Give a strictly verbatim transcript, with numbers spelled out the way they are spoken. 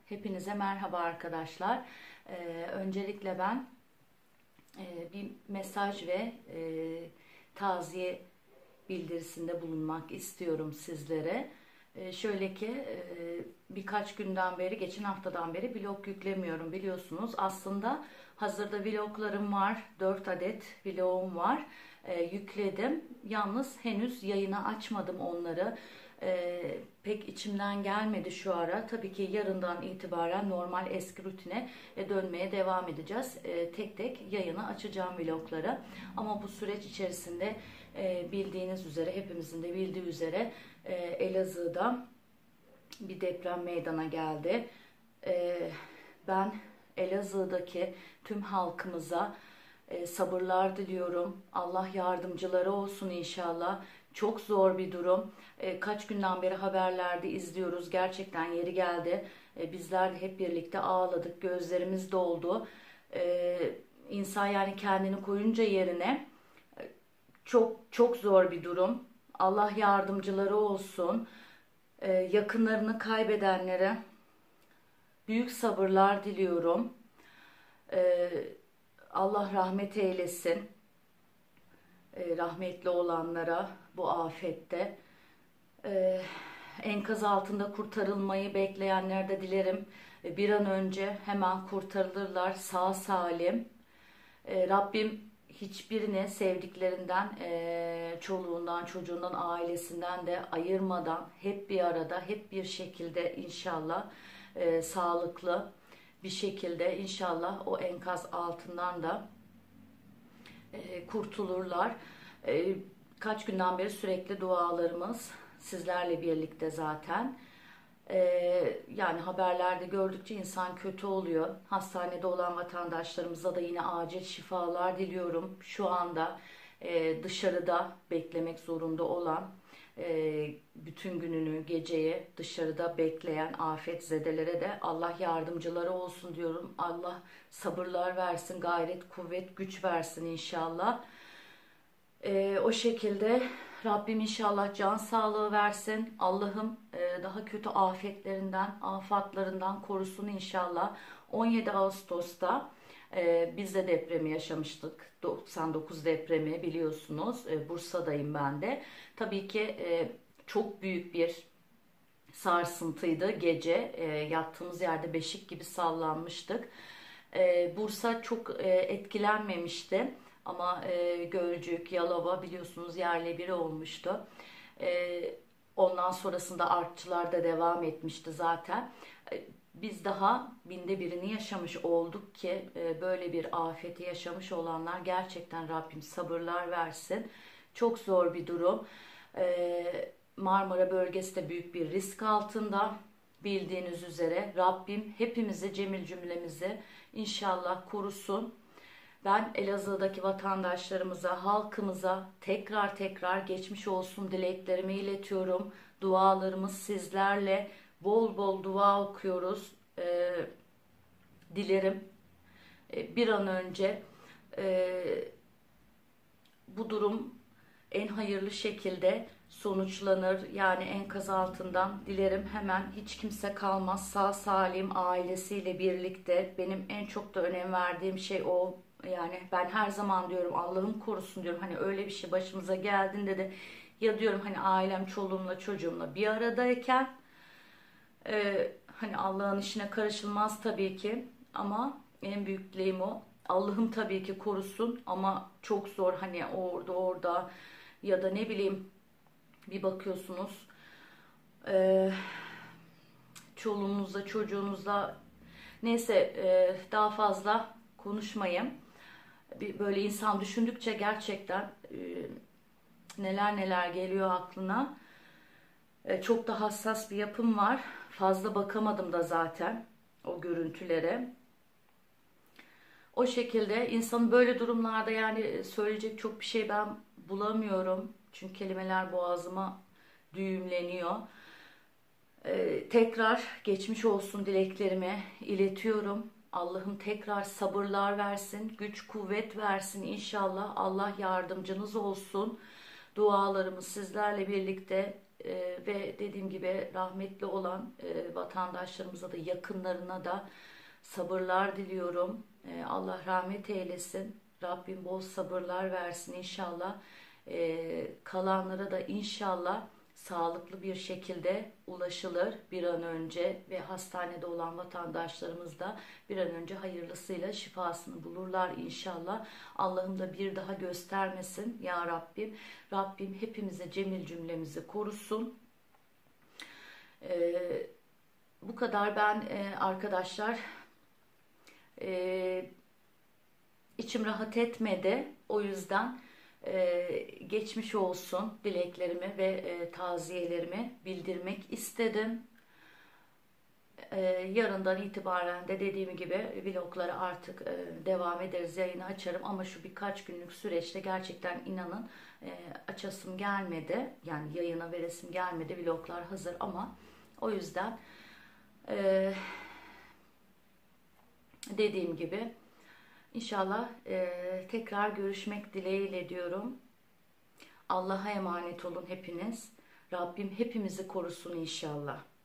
Hepinize merhaba arkadaşlar. Ee, öncelikle ben e, bir mesaj ve e, taziye bildirisinde bulunmak istiyorum sizlere. E, şöyle ki e, birkaç günden beri, geçen haftadan beri vlog yüklemiyorum biliyorsunuz. Aslında hazırda vloglarım var. dört adet vlogum var. E, yükledim. Yalnız henüz yayına açmadım onları. Ee, pek içimden gelmedi şu ara. Tabii ki yarından itibaren normal eski rutine e, dönmeye devam edeceğiz. E, tek tek yayını açacağım vlogları. Ama bu süreç içerisinde e, bildiğiniz üzere, hepimizin de bildiği üzere e, Elazığ'da bir deprem meydana geldi. E, ben Elazığ'daki tüm halkımıza e, sabırlar diliyorum. Allah yardımcıları olsun inşallah. Çok zor bir durum. E, kaç günden beri haberlerde izliyoruz. Gerçekten yeri geldi. E, bizler de hep birlikte ağladık. Gözlerimiz doldu. E, insan yani kendini koyunca yerine e, çok çok zor bir durum. Allah yardımcıları olsun. E, yakınlarını kaybedenlere büyük sabırlar diliyorum. E, Allah rahmet eylesin. E, rahmetli olanlara bu afette. E, enkaz altında kurtarılmayı bekleyenler de dilerim e, bir an önce hemen kurtarılırlar sağ salim. E, Rabbim hiçbirini sevdiklerinden, e, çoluğundan, çocuğundan, ailesinden de ayırmadan hep bir arada, hep bir şekilde inşallah e, sağlıklı bir şekilde inşallah o enkaz altından da e, kurtulurlar. E, kaç günden beri sürekli dualarımız sizlerle birlikte zaten. E, yani haberlerde gördükçe insan kötü oluyor. Hastanede olan vatandaşlarımıza da yine acil şifalar diliyorum. Şu anda e, dışarıda beklemek zorunda olan, e, bütün gününü, geceyi dışarıda bekleyen afetzedelere de Allah yardımcıları olsun diyorum. Allah sabırlar versin, gayret, kuvvet, güç versin inşallah. E, o şekilde Rabbim inşallah can sağlığı versin. Allah'ım e, daha kötü afetlerinden, afatlarından korusun inşallah. on yedi Ağustos'ta e, biz de depremi yaşamıştık. doksan dokuz depremi biliyorsunuz. E, Bursa'dayım ben de. Tabii ki e, çok büyük bir sarsıntıydı gece. E, yattığımız yerde beşik gibi sallanmıştık. E, Bursa çok e, etkilenmemişti. Ama e, Gölcük, Yalova biliyorsunuz yerle bir olmuştu. E, ondan sonrasında artçılar da devam etmişti zaten. E, biz daha binde birini yaşamış olduk ki e, böyle bir afeti yaşamış olanlar gerçekten Rabbim sabırlar versin. Çok zor bir durum. E, Marmara bölgesi de büyük bir risk altında. Bildiğiniz üzere Rabbim hepimizi, cemil cümlemizi inşallah korusun. Ben Elazığ'daki vatandaşlarımıza, halkımıza tekrar tekrar geçmiş olsun dileklerimi iletiyorum. Dualarımız sizlerle. Bol bol dua okuyoruz. Ee, dilerim e, bir an önce e, bu durum en hayırlı şekilde sonuçlanır. Yani enkaz altından dilerim hemen hiç kimse kalmaz. Sağ salim ailesiyle birlikte. Benim en çok da önem verdiğim şey o. Yani ben her zaman diyorum Allah'ım korusun diyorum. Hani öyle bir şey başımıza geldiğinde de ya diyorum hani ailem, çoluğumla, çocuğumla bir aradayken e, hani Allah'ın işine karışılmaz tabii ki. Ama en büyük dileğim o. Allah'ım tabii ki korusun ama çok zor hani orada orada ya da ne bileyim bir bakıyorsunuz e, çoluğunuzla, çocuğunuzla neyse e, daha fazla konuşmayayım. Bir böyle insan düşündükçe gerçekten e, neler neler geliyor aklına. E, çok da hassas bir yapım var. Fazla bakamadım da zaten o görüntülere. O şekilde insanın böyle durumlarda yani söyleyecek çok bir şey ben bulamıyorum. Çünkü kelimeler boğazıma düğümleniyor. E, tekrar geçmiş olsun dileklerimi iletiyorum. Allah'ım tekrar sabırlar versin, güç kuvvet versin inşallah. Allah yardımcınız olsun. Dualarımız sizlerle birlikte e, ve dediğim gibi rahmetli olan e, vatandaşlarımıza da, yakınlarına da sabırlar diliyorum. E, Allah rahmet eylesin. Rabbim bol sabırlar versin inşallah. E, kalanlara da inşallah sağlıklı bir şekilde ulaşılır bir an önce ve hastanede olan vatandaşlarımız da bir an önce hayırlısıyla şifasını bulurlar inşallah. Allah'ım da bir daha göstermesin ya Rabbim. Rabbim hepimize cemil cümlemizi korusun. Ee, bu kadar ben e, arkadaşlar e, içim rahat etmedi. O yüzden Ee, geçmiş olsun dileklerimi ve e, taziyelerimi bildirmek istedim. Ee, yarından itibaren de dediğim gibi vloglara artık e, devam ederiz, yayını açarım ama şu birkaç günlük süreçte gerçekten inanın e, açasım gelmedi, yani yayına veresim gelmedi. Vloglar hazır ama o yüzden e, dediğim gibi İnşallah e, tekrar görüşmek dileğiyle diyorum. Allah'a emanet olun hepiniz. Rabbim hepimizi korusun inşallah.